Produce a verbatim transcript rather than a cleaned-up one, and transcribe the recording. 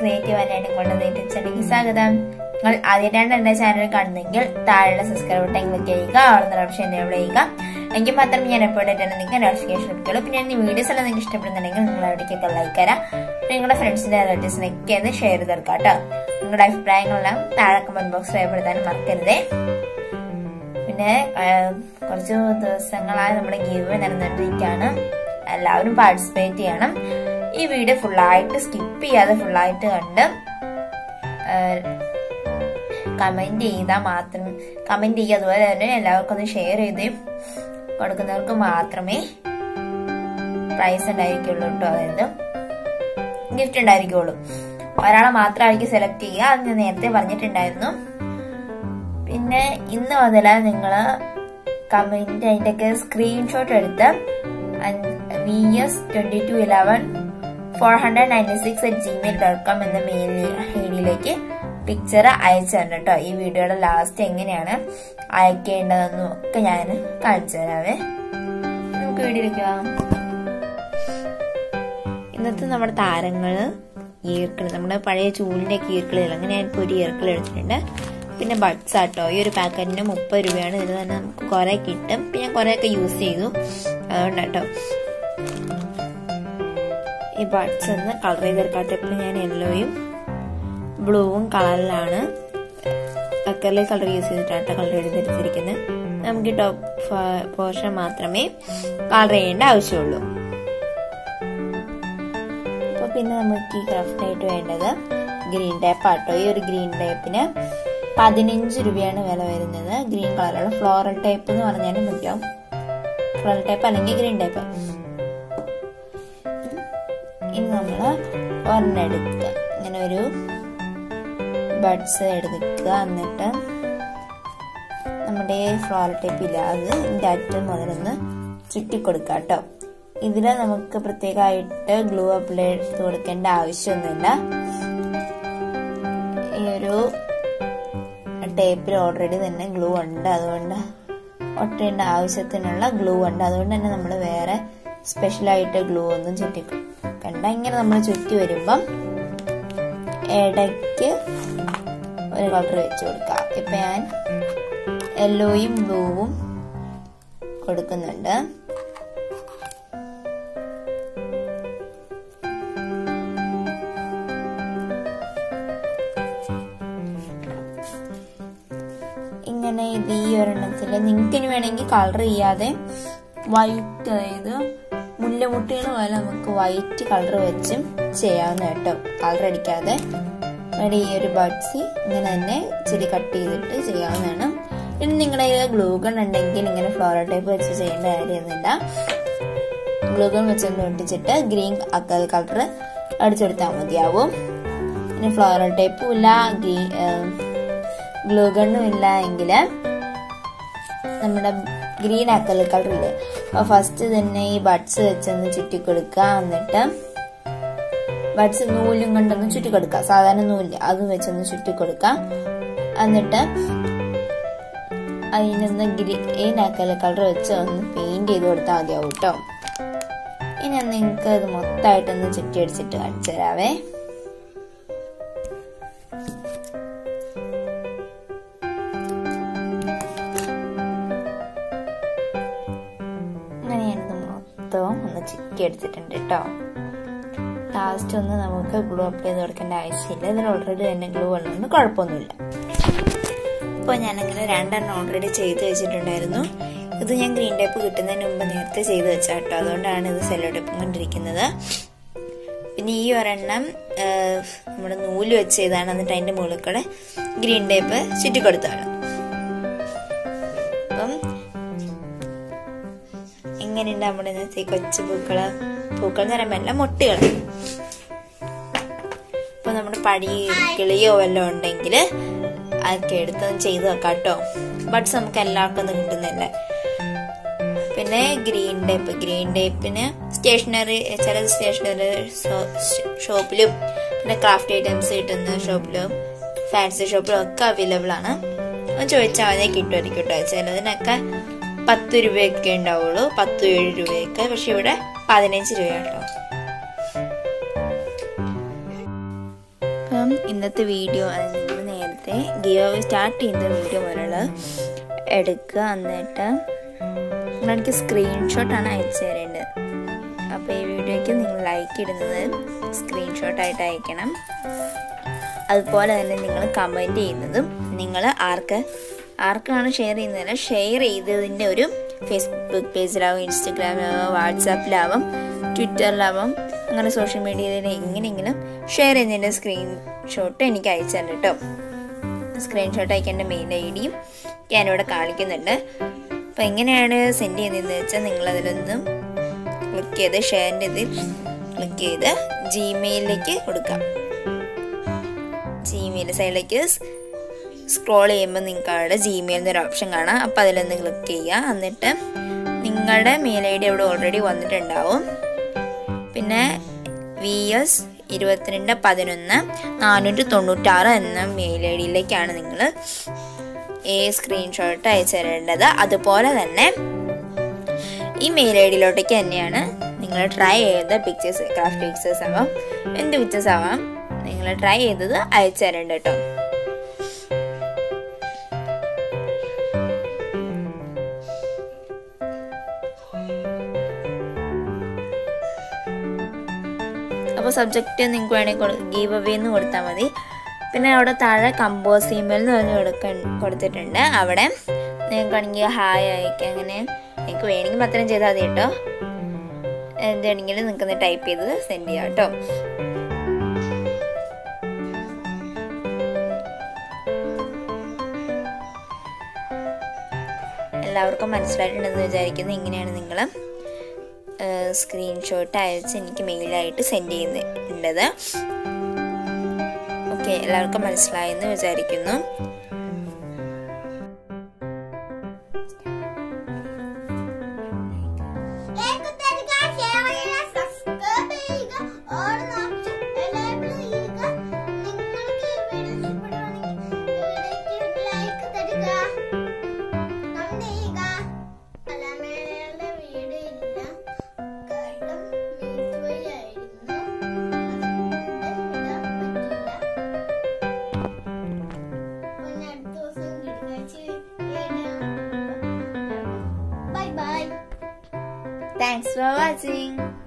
Creative and കൊണ്ടുവന്ന YouTube ചാനലിലേക്ക് സ്വാഗതം. നിങ്ങൾ ആദ്യമായിട്ടാണ് എന്റെ ചാനൽ കാണുന്നെങ്കിൽ താഴെ സബ്സ്ക്രൈബ് ബട്ടൺ ക്ലിക്ക് ചെയ്യുക, അവിടെ ഓപ്ഷൻ എനേബിൾ ചെയ്യുക. എങ്കിൽ മാത്രമേ ഞാൻ എപ്പോഴും നിങ്ങൾക്ക് നോട്ടിഫിക്കേഷൻ കിട്ടുള്ളൂ. പിന്നെ ഈ വീഡിയോസ് എല്ലാം നിങ്ങൾക്ക് ഇഷ്ടപ്പെടുന്നുണ്ടെങ്കിൽ നിങ്ങൾ അവിടേക്കൊക്കെ ലൈക്ക് തരാം. നിങ്ങളുടെ ഫ്രണ്ട്സിന്റെ റിലേറ്റീവ്സിനൊക്കെ ഒന്ന് ഷെയർ ചെയ്ത് തീർക്കാം കേട്ടോ. നിങ്ങളുടെ അഭിപ്രായങ്ങളെല്ലാം താഴെ കമന്റ് ബോക്സ് രേഖപ്പെടുത്താനും മറക്കരുതേ. പിന്നെ കുറച്ച് ദിവസങ്ങളായി നമ്മുടെ ഗീവ് നടന്നിട്ടിരിക്കുകയാണ്. എല്ലാവരും പാർട്ടിസിപ്പേറ്റ് ചെയ്യണം. ഈ വീഡിയോ ഫുള്ളായിട്ട് സ്കിപ്പ് ചെയ്യാതെ ഫുള്ളായിട്ട് കണ്ട് കമന്റ് ചെയ്താൽ മാത്രം കമന്റ് ചെയ്യുക. അതുപോലെ തന്നെ എല്ലാവർക്കും ഒന്ന് ഷെയർ ചെയ്ത് കൊടുക്കുന്നവർക്ക് മാത്രമേ പ്രൈസ് ഉണ്ടായിരിക്കുള്ളൂ കേട്ടോ. അതായത് ഗിഫ്റ്റ് ഉണ്ടായിരിക്കുള്ളൂ. ഒരാളെ മാത്രമായിരിക്കും സെലക്ട് ചെയ്യുക. അത് ഞാൻ നേരത്തെ പറഞ്ഞിട്ടുണ്ടായിരുന്നു. പിന്നെ ഇന്ന് മുതൽ നിങ്ങൾ കമന്റ് അതിൻ്റെയൊക്കെ സ്ക്രീൻഷോട്ട് എടുത്ത് V S twenty two eleven four hundred ninety six at gmail dot com എന്ന മെയിൽ ഐ ഡിയിലേക്ക് പിക്ചർ അയച്ചു തരണം കേട്ടോ. ഈ വീഡിയോയുടെ ലാസ്റ്റ് എങ്ങനെയാണ് അയക്കേണ്ടതെന്നും ഒക്കെ ഞാൻ കാണിച്ചു തരാവേ. നമുക്ക് വീഡിയോ വെക്കാം. ഇന്നത്തെ നമ്മുടെ താരങ്ങള് ഈർക്കിള്, നമ്മുടെ പഴയ ചൂലിന്റെ ഒക്കെ ഈർക്കിളില്ല, അങ്ങനെ ഞാനിപ്പോ ഒരു ഈർക്കിൾ എടുത്തിട്ടുണ്ട്. പിന്നെ ബഡ്സ് ആട്ടോ. ഈ ഒരു പാക്കറ്റിന് മുപ്പത് രൂപയാണ്. ഇതിൽ തന്നെ നമുക്ക് കുറെ കിട്ടും. പിന്നെ കുറെ ഒക്കെ യൂസ് ചെയ്തു, അതുകൊണ്ടാട്ടോ. ഈ ബഡ്സ് ഒന്ന് കളർ ചെയ്തെടുക്കാട്ടെ. ഇപ്പൊ ഞാൻ യെല്ലോയും ബ്ലൂവും കളറിലാണ് അക്കറിലെ കളർ യൂസ് ചെയ്തിട്ടാണ് കളർ ചെയ്തെടുത്തിരിക്കുന്നത്. നമുക്ക് ഈ ടോപ്പ് പോർഷൻ മാത്രമേ കളർ ചെയ്യേണ്ട ആവശ്യമുള്ളൂ. അപ്പൊ പിന്നെ നമുക്ക് ഈ ക്രാഫ്റ്റ് ആയിട്ട് വേണ്ടത് ഗ്രീൻ ടേപ്പ് ആട്ടോ. ഈ ഒരു ഗ്രീൻ ടേപ്പിന് പതിനഞ്ച് രൂപയാണ് വില വരുന്നത്. ഗ്രീൻ കളറുള്ള ഫ്ലോറൽ ടേപ്പ് എന്ന് പറഞ്ഞാലും മതിയാവും. ഫ്ലോറൽ ടേപ്പ് അല്ലെങ്കിൽ ഗ്രീൻ ടേപ്പ്. ഇനി നമ്മള് ഒരെണ്ണെടുക്കുക, ഇങ്ങനെ ഒരു ബഡ്സ് എടുക്കുക. എന്നിട്ട് നമ്മുടെ ഫ്ലോറൽ ടേപ്പ് ഇല്ല, അത് ഇതിന്റെ അറ്റം മുതലൊന്ന് ചുറ്റിക്കൊടുക്കുക കേട്ടോ. ഇതില് നമുക്ക് പ്രത്യേകമായിട്ട് ഗ്ലൂ അപ്ലൈ ചെയ്ത് കൊടുക്കേണ്ട ആവശ്യമൊന്നുമില്ല. ഈ ഒരു ടേപ്പിൽ ഓൾറെഡി തന്നെ ഗ്ലൂ ഉണ്ട്, അതുകൊണ്ട് ഒട്ടേണ്ട ആവശ്യത്തിനുള്ള ഗ്ലൂ ഉണ്ട്. അതുകൊണ്ട് തന്നെ നമ്മൾ വേറെ സ്പെഷ്യലായിട്ട് ഗ്ലൂ ഒന്നും ചുറ്റിക്കണ്ട. ഇങ്ങനെ നമ്മൾ ചുറ്റി വരുമ്പം ഇടയ്ക്ക് ഒരു കളർ വെച്ച് കൊടുക്കാം. ഇപ്പൊ ഞാൻ യെല്ലോയും ബ്ലൂവും കൊടുക്കുന്നുണ്ട്. ഇങ്ങനെ ഇത് ഈ ഒരെണ്ണത്തില് നിങ്ങൾക്ക് ഇനി വേണമെങ്കിൽ കളർ ചെയ്യാതെ വൈറ്റ്, അതായത് മുല്ലമുട്ടികൾ പോലെ നമുക്ക് വൈറ്റ് കളർ വെച്ചും ചെയ്യാവുന്ന കേട്ടോ. കളർ അടിക്കാതെ ഇവിടെ ഈ ഒരു ബഡ്സ് ഇങ്ങനെ തന്നെ ഇച്ചിരി കട്ട് ചെയ്തിട്ട് ചെയ്യാവുന്നതാണ്. ഇനി നിങ്ങളുടെ ഗ്ലൂ ഗൺ ഉണ്ടെങ്കിൽ ഇങ്ങനെ ഫ്ലോറൽ ടേപ്പ് വെച്ച് ചെയ്യേണ്ട കാര്യമൊന്നുമില്ല. ഗ്ലൂ ഗൺ വെച്ചൊന്ന് ഒട്ടിച്ചിട്ട് ഗ്രീൻ അക്കൽ കളർ അടിച്ചെടുത്താൽ മതിയാവും. ഇനി ഫ്ലോറൽ ടേപ്പും ഇല്ല, ഗ്രീൻ ഗ്ലൂ ഗണ്ണും ഇല്ല എങ്കിൽ നമ്മുടെ ഗ്രീൻ അക്കൽ കളർ ഇല്ലേ, അപ്പൊ ഫസ്റ്റ് തന്നെ ഈ ബഡ്സ് വെച്ചൊന്ന് ചുറ്റിക്കൊടുക്കുക. എന്നിട്ട് ബഡ്സ് നൂലും കൊണ്ടൊന്ന് ചുറ്റിക്കൊടുക്കുക. സാധാരണ നൂല് അത് വെച്ചൊന്ന് ചുറ്റിക്കൊടുക്കുക. എന്നിട്ട് അതിനൊന്ന് ഗ്രീൻ അക്കൽ കളർ വെച്ച് ഒന്ന് പെയിന്റ് ചെയ്ത് കൊടുത്താൽ മതിയാവും കേട്ടോ. ഇനി നിങ്ങൾക്ക് അത് മൊത്തമായിട്ടൊന്ന് ചുറ്റി അടിച്ചിട്ട് കാണിച്ചു തരാവേ. ഒന്ന് ചിക്കി എടുത്തിട്ടുണ്ട് കേട്ടോ. ലാസ്റ്റ് ഒന്ന് നമുക്ക് ഗ്ലൂ അപ്ലൈ ചെയ്ത് കൊടുക്കേണ്ട ആവശ്യമില്ല. ഇതിൽ ഓൾറെഡി തന്നെ ഗ്ലൂ ഉള്ളതുകൊണ്ട് കുഴപ്പമൊന്നുമില്ല. ഇപ്പൊ ഞാനങ്ങനെ രണ്ടെണ്ണം ഓൾറെഡി ചെയ്ത് വെച്ചിട്ടുണ്ടായിരുന്നു. ഇത് ഞാൻ ഗ്രീൻ ടേപ്പ് കിട്ടുന്നതിന് മുമ്പ് നേരത്തെ ചെയ്ത് വെച്ചാ കേട്ടോ. അതുകൊണ്ടാണ് ഇത് സെല്ലോ ടേപ്പ് കൊണ്ടിരിക്കുന്നത്. പിന്നെ ഈ ഒരെണ്ണം നമ്മുടെ നൂല് വെച്ച് ചെയ്താണ്. എന്നിട്ട് അതിന്റെ മുകളിൽ കൂടെ ഗ്രീൻ ടേപ്പ് ചുറ്റിക്കൊടുത്താണ്. അപ്പം എങ്ങനെയുണ്ട് നമ്മുടെ ഇന്നത്തെ കൊച്ചു പൂക്കള്? പൂക്കൾ എന്ന് പറയുമ്പോ എല്ലാം മുട്ടുകൾ. ഇപ്പൊ നമ്മുടെ പടി കിളിയോ വല്ലതും ഉണ്ടെങ്കിൽ അതൊക്കെ എടുത്ത് ചെയ്ത് വെക്കാം കേട്ടോ. ബഡ്സ് നമുക്ക് എല്ലാവർക്കും ഒന്നും കിട്ടുന്നില്ല. പിന്നെ ഗ്രീൻ ടേപ്പ് ഗ്രീൻ ടേപ്പിന് സ്റ്റേഷനറി ചില സ്റ്റേഷനറി ഷോപ്പിലും പിന്നെ ക്രാഫ്റ്റ് ഐറ്റംസ് കിട്ടുന്ന ഷോപ്പിലും ഫാൻസി ഷോപ്പിലും ഒക്കെ അവൈലബിൾ ആണ്. ചോദിച്ചാൽ മതി, കിട്ടുമായിരിക്കും കേട്ടോ. ചിലതിനൊക്കെ പത്ത് രൂപയൊക്കെ ഉണ്ടാവുള്ളൂ, പത്ത് ഏഴ് രൂപയൊക്കെ. പക്ഷെ ഇവിടെ പതിനഞ്ച് രൂപ കേട്ടോ. ഇന്നത്തെ വീഡിയോ നിങ്ങൾ നേരത്തെ ഗീവ് അവേ സ്റ്റാർട്ട് ചെയ്യുന്ന വീഡിയോ മുതലുള്ള എടുക്കുക. എന്നിട്ട് നിങ്ങളെനിക്ക് സ്ക്രീൻഷോട്ടാണ് അയച്ചു തരേണ്ടത്. അപ്പോൾ ഈ വീഡിയോയ്ക്ക് നിങ്ങൾ ലൈക്ക് ഇടുന്നത് സ്ക്രീൻഷോട്ടായിട്ട് അയക്കണം. അതുപോലെ തന്നെ നിങ്ങൾ കമൻറ്റ് ചെയ്യുന്നതും നിങ്ങൾ ആർക്ക് ആർക്കാണ് ഷെയർ ചെയ്യുന്നതല്ല, ഷെയർ ചെയ്തതിൻ്റെ ഒരു ഫേസ്ബുക്ക് പേജിലാവും, ഇൻസ്റ്റഗ്രാമിലാവും, വാട്സാപ്പിലാവും, ട്വിറ്ററിലാവും, അങ്ങനെ സോഷ്യൽ മീഡിയയിൽ എങ്ങനെയെങ്കിലും ഷെയർ ചെയ്യുന്നതിൻ്റെ സ്ക്രീൻഷോട്ട് എനിക്ക് അയച്ചു തരണം കേട്ടോ. സ്ക്രീൻഷോട്ട് അയക്കേണ്ട മെയിൽ ഐ ഡിയും ഞാനിവിടെ കാണിക്കുന്നുണ്ട്. അപ്പോൾ എങ്ങനെയാണ് സെൻഡ് ചെയ്യുന്നതെന്ന് വെച്ചാൽ നിങ്ങളതിലൊന്നും ക്ലിക്ക് ചെയ്ത് ഷെയറിൻ്റെ ഇതിൽ ക്ലിക്ക് ചെയ്ത് ജിമെയിലിലേക്ക് കൊടുക്കാം. ജിമെയിൽ സൈഡിലേക്ക് സ്ക്രോൾ ചെയ്യുമ്പോൾ നിങ്ങൾക്ക് അവിടെ ജിമെയിൽ എന്നൊരു ഓപ്ഷൻ കാണാം. അപ്പോൾ അതിലൊന്ന് ക്ലിക്ക് ചെയ്യുക. എന്നിട്ട് നിങ്ങളുടെ മെയിൽ ഐ ഡി അവിടെ ഓൾറെഡി വന്നിട്ടുണ്ടാവും. പിന്നെ വി എസ് ഇരുപത്തിരണ്ട് പതിനൊന്ന് നാനൂറ്റി തൊണ്ണൂറ്റാറ് എന്ന മെയിൽ ഐ ഡിയിലേക്കാണ് നിങ്ങൾ ഈ സ്ക്രീൻഷോട്ട് അയച്ചു തരേണ്ടത്. അതുപോലെ തന്നെ ഈ മെയിൽ ഐ ഡിയിലോട്ടേക്ക് തന്നെയാണ് നിങ്ങൾ ട്രൈ ചെയ്ത പിക്ചേഴ്സ്, ക്രാഫ്റ്റ് പിക്ചേഴ്സ് ആവാം, എന്ത് പിക്ചേഴ്സ് ആവാം, നിങ്ങൾ ട്രൈ ചെയ്തത് അയച്ചു തരേണ്ട കേട്ടോ. അപ്പോൾ സബ്ജക്റ്റ് നിങ്ങൾക്ക് വേണമെങ്കിൽ ഗീവ് അവേ എന്ന് കൊടുത്താൽ മതി. പിന്നെ അവിടെ താഴെ കമ്പോസ് ഇമെയിൽ എന്ന് പറഞ്ഞ് കൊടുക്ക കൊടുത്തിട്ടുണ്ട്. അവിടെ നിങ്ങൾക്ക് വേണമെങ്കിൽ ഹായ് അയക്കാം. അങ്ങനെ നിങ്ങൾക്ക് വേണമെങ്കിൽ മാത്രം ചെയ്താൽ മതി കേട്ടോ. എന്താണെങ്കിലും നിങ്ങൾക്ക് ടൈപ്പ് ചെയ്ത് സെൻഡ് ചെയ്യാം കേട്ടോ. എല്ലാവർക്കും മനസ്സിലായിട്ടുണ്ടെന്ന് വിചാരിക്കുന്നു. ഇങ്ങനെയാണ് നിങ്ങൾ സ്ക്രീൻഷോട്ട് അയച്ച് എനിക്ക് മെയിലായിട്ട് സെൻഡ് ചെയ്യുന്നുണ്ടത്. ഓക്കെ, എല്ലാവർക്കും മനസ്സിലായെന്ന് വിചാരിക്കുന്നു. Thanks for watching.